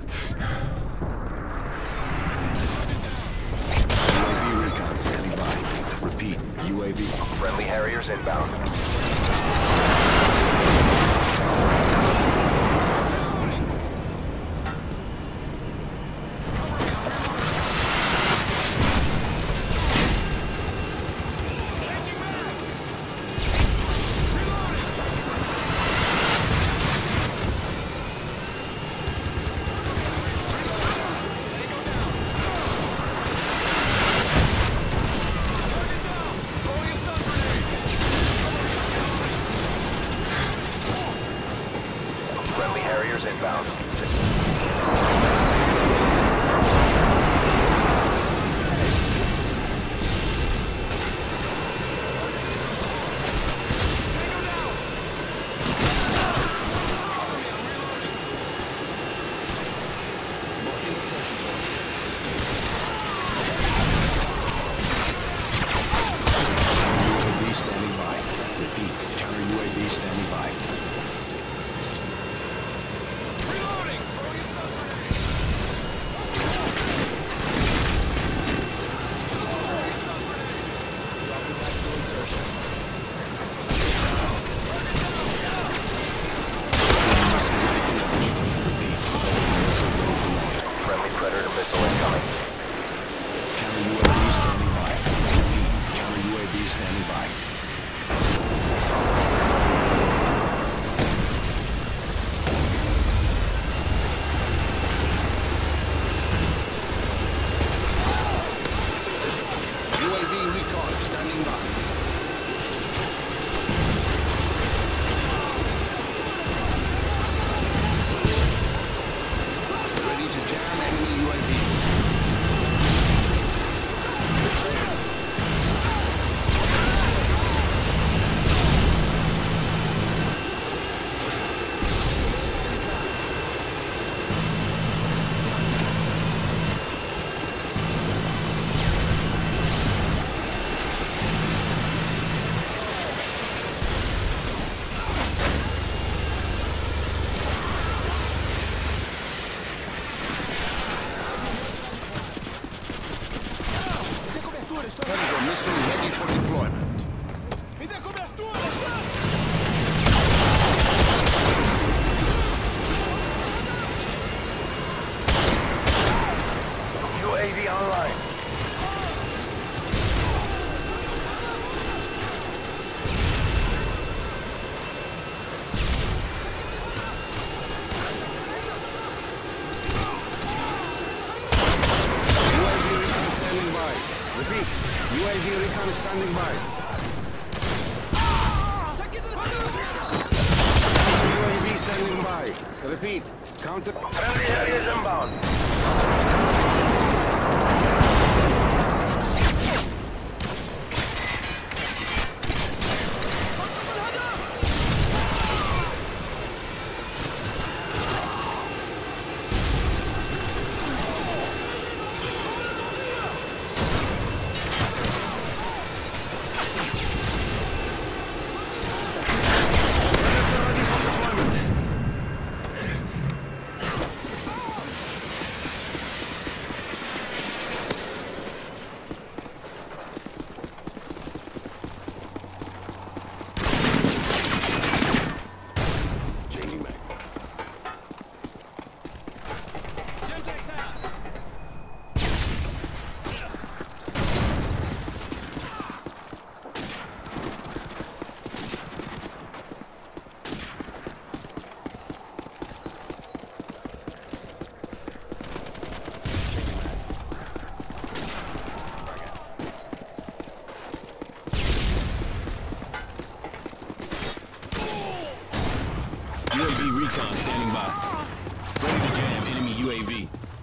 UAV recon standing by. Repeat, UAV. Friendly Harriers inbound. Friendly Harriers inbound. UAV standing by. Repeat, counter UAV standing by. Friendly Predator missile incoming. Counter UAV standing by. Repeat, counter UAV standing by. UAV recon standing by. Ready to jam enemy UAV. Predator missile ready for deployment. Me dê cobertura! UAV online. UAV recon standing by. Repeat, UAV recon standing by. UAV standing by. Repeat, counter. Friendly Harriers inbound. Changing back. UAV recon standing by. Ready to jam enemy UAV.